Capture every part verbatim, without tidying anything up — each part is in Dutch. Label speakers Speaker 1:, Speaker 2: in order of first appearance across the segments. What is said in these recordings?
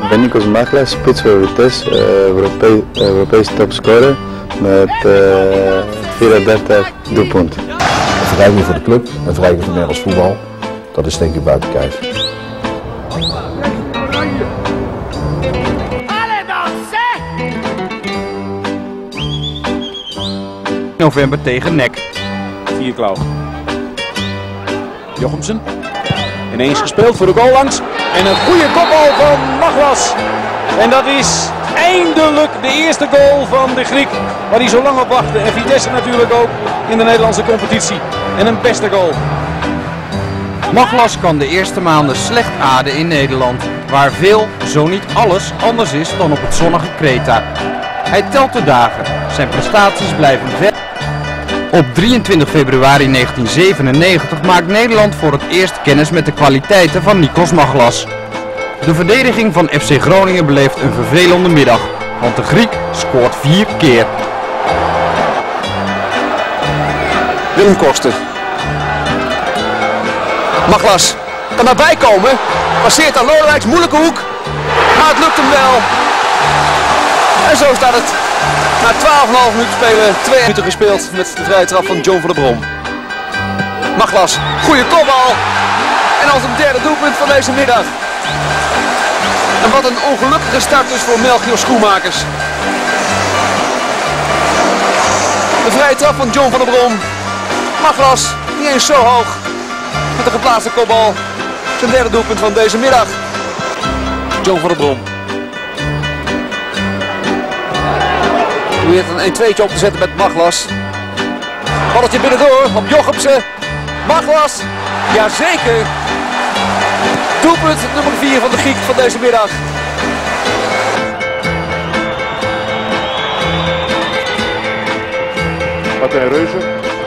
Speaker 1: ben Nikos Machlas, spits voor Vitesse, uh, Europe Europees topscorer met uh, vierendertig doelpunten.
Speaker 2: Een verrijking voor de club, een verrijking voor Nederlands voetbal, dat is denk ik buiten kijf.
Speaker 3: November tegen N E C.
Speaker 4: Vierklauw. Jochemsen. Ineens gespeeld voor de goal langs. En een goede kopbal van Machlas. En dat is eindelijk de eerste goal van de Griek. Waar hij zo lang op wachtte. En Vitesse natuurlijk ook in de Nederlandse competitie. En een beste goal.
Speaker 3: Machlas kan de eerste maanden slecht aarden in Nederland. Waar veel, zo niet alles, anders is dan op het zonnige Kreta. Hij telt de dagen. Zijn prestaties blijven ver. Op drieëntwintig februari negentien zevenennegentig maakt Nederland voor het eerst kennis met de kwaliteiten van Nikos Machlas. De verdediging van F C Groningen beleeft een vervelende middag, want de Griek scoort vier keer.
Speaker 5: Willem Koster. Machlas kan daarbij komen, passeert aan Lodewijks moeilijke hoek, maar het lukt hem wel. En zo staat het. Na twaalf komma vijf minuten spelen, twee minuten gespeeld met de vrije trap van John van der Brom. Machlas, goede kopbal. En als een derde doelpunt van deze middag. En wat een ongelukkige start dus voor Melchior Schoenmakers. De vrije trap van John van der Brom. Machlas, niet eens zo hoog. Met de geplaatste kopbal. Zijn derde doelpunt van deze middag. John van der Brom. Probeert een een tweetje op te zetten met Machlas. Balletje binnendoor op Jochemsen. Machlas, jazeker. Doelpunt nummer vier van de Griek van deze middag.
Speaker 6: Martijn Reuzen.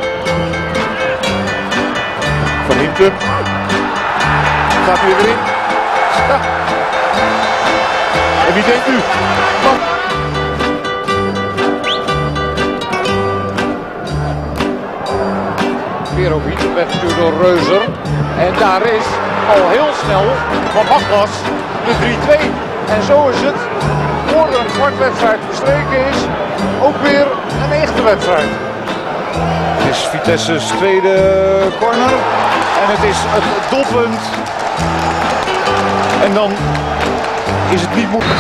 Speaker 6: Van Hintem. Gaat hij er weer in? Ja. En wie denkt u? Man. Weer op Hintem weggestuurd door Reuzer. En daar is al heel snel van Machlas de drie twee. En zo is het, voor een kwartwedstrijd verstreken is, ook weer een echte wedstrijd. Het is Vitesse's tweede corner. En het is het doelpunt. En dan is het niet moeilijk.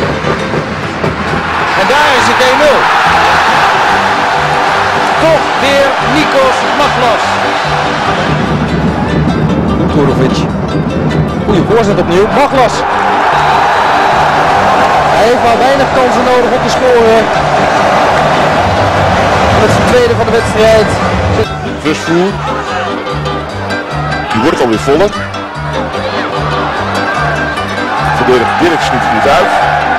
Speaker 3: En daar is het één nul. Toch weer Nikos Machlas. Turovic. Goeie voorzet opnieuw. Machlas. Hij heeft maar weinig kansen nodig om te scoren. Dat is de tweede van de wedstrijd.
Speaker 6: Versvoer. Die wordt alweer voller. Verdediger Dirks niet goed uit.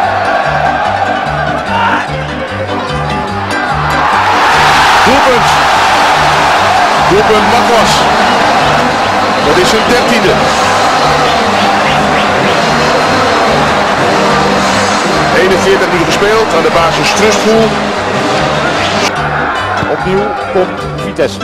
Speaker 6: Doelpunt. Doelpunt Machlas. Dat is zijn dertiende. eenenveertig minuten gespeeld aan de basis Trustvoel. Opnieuw komt Vitesse.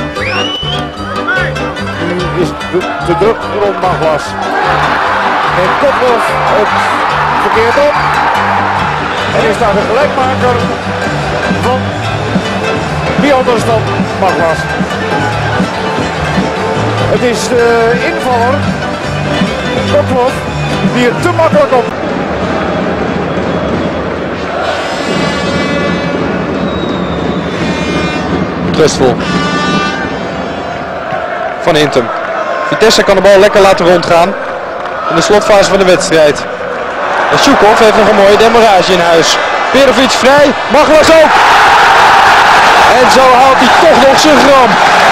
Speaker 6: Nu is het te druk rond Machlas. En Kophoff het verkeerd op. En is daar de gelijkmaker van wie anders dan Machlas. Het is de invaller Kophoff die het te makkelijk op.
Speaker 3: Trustful. Van Hintem. Vitesse kan de bal lekker laten rondgaan in de slotfase van de wedstrijd. En Sjukov heeft nog een mooie demarrage in huis. Perovic vrij, Machlas ook. En zo haalt hij toch nog zijn gram.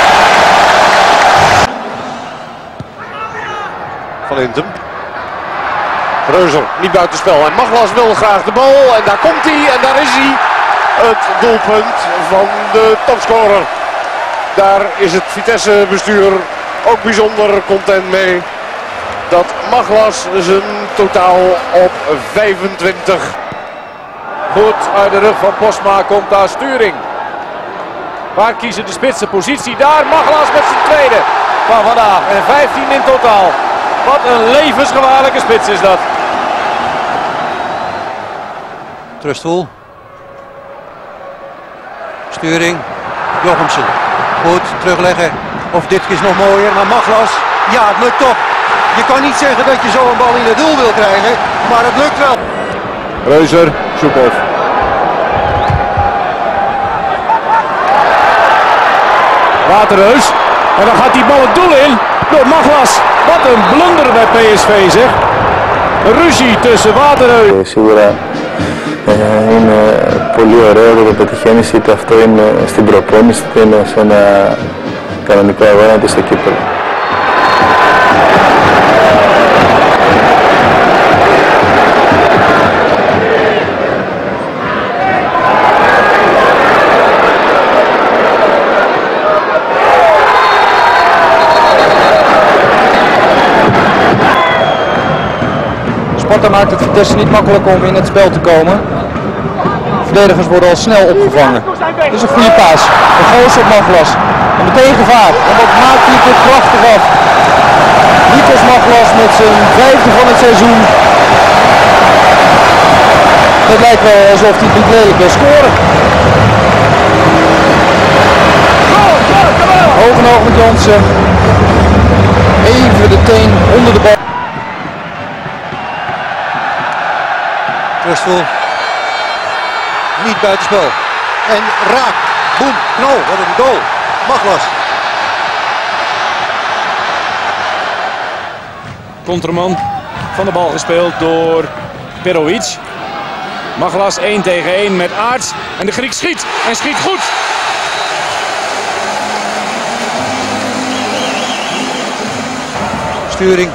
Speaker 6: Van Hintem. Reuzer niet buitenspel en Machlas wil graag de bal en daar komt hij en daar is hij. Het doelpunt van de topscorer. Daar is het Vitesse bestuur ook bijzonder content mee. Dat Machlas zijn totaal op vijfentwintig.
Speaker 4: Goed uit de rug van Postma komt daar Sturing. Waar kiezen de spitsen positie? Daar Machlas met zijn tweede van vandaag. En vijftien in totaal. Wat een levensgevaarlijke spits is dat.
Speaker 3: Trustful. Sturing. Jochemsen. Goed, terugleggen. Of dit is nog mooier naar Maglas. Ja, het lukt toch. Je kan niet zeggen dat je zo een bal in het doel wil krijgen, maar het lukt wel.
Speaker 6: Reuser, Soephoff.
Speaker 4: Waterreus. En dan gaat die bal het doel in door Maglas. Wat een blunder bij P S V zeg. Een ruzie tussen Waterreus.
Speaker 1: Σίγουρα είναι πολύ ωραίο το πετυχαίνεις, είτε αυτό είναι στην προπόνηση είτε είναι σε ένα κανονικό αγώνα είτε στο κύπελλο.
Speaker 3: Sparta maakt het Vitesse niet makkelijk om in het spel te komen. Verdedigers worden al snel opgevangen. Dit is een goede paas. De goos op Maglas. En meteen gevaar. En wat maakt hij dit prachtig af. Nikos Maglas met zijn vijfde van het seizoen. Het lijkt wel alsof hij niet lelijk wil scoren. Hoog en hoog met Jansen. Even de teen onder de bal. Trustful. Niet buitenspel. En raak. Boem. Knal. Wat een goal. Maglas.
Speaker 4: Konterman van de bal gespeeld door Perovic. Maglas één tegen één met Aerts. En de Griek schiet. En schiet goed.
Speaker 3: Sturing.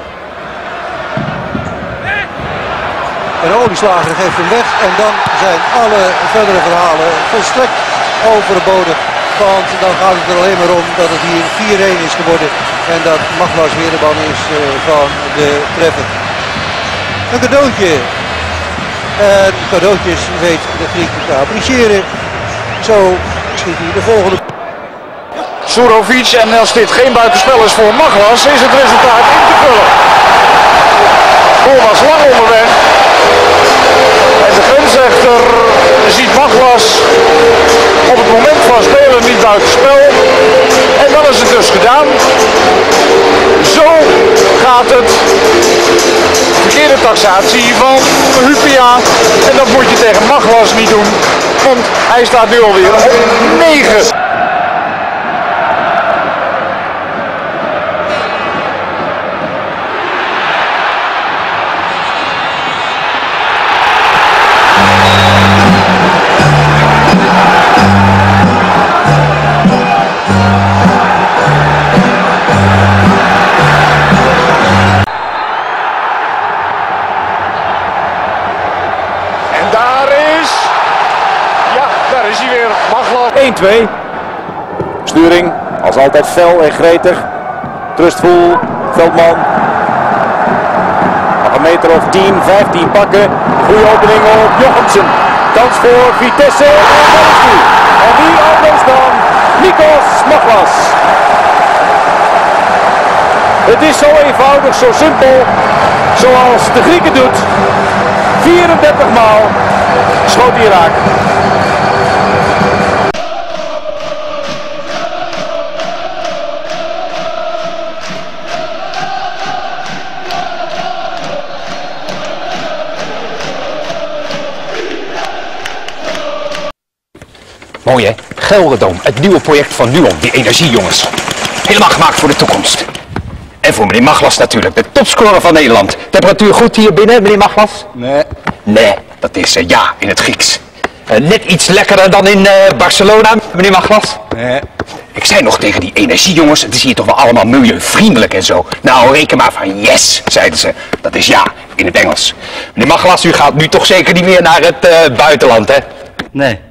Speaker 3: En Olieslager geeft hem weg en dan zijn alle verdere verhalen volstrekt overbodig. Want dan gaat het er alleen maar om dat het hier vier-een is geworden en dat Maglas weer de man is uh, van de treffer. Een cadeautje. En cadeautjes weet de Griek te appreciëren. Zo schiet hij de volgende.
Speaker 6: Surovic, en als dit geen buitenspel is voor Maglas, is het resultaat in te vullen. Goal was lang onderweg. En de grensrechter ziet Maglas op het moment van spelen niet buitenspel. En dan is het dus gedaan. Zo gaat het. Verkeerde taxatie van Hupia. En dat moet je tegen Maglas niet doen. Want hij staat nu alweer op negen.
Speaker 4: één twee. Sturing, als altijd fel en gretig. Trustful, Veldman. Nog een meter of tien, vijftien pakken. Goede opening op Jochemsen. Kans voor Vitesse. En wie anders dan Nikos Maglas. Het is zo eenvoudig, zo simpel. Zoals de Grieken doet. vierendertig maal schoot hij raak.
Speaker 5: Mooi hè? Gelredome, het nieuwe project van Nuon, die energiejongens. Helemaal gemaakt voor de toekomst. En voor meneer Maglas natuurlijk, de topscorer van Nederland. Temperatuur goed hier binnen, meneer Maglas?
Speaker 3: Nee.
Speaker 5: Nee, dat is uh, ja in het Grieks. Uh, net iets lekkerder dan in uh, Barcelona, meneer Maglas?
Speaker 3: Nee.
Speaker 5: Ik zei nog tegen die energiejongens, het is hier toch wel allemaal milieuvriendelijk en zo. Nou, reken maar van yes, zeiden ze. Dat is ja in het Engels. Meneer Maglas, u gaat nu toch zeker niet meer naar het uh, buitenland, hè?
Speaker 3: Nee.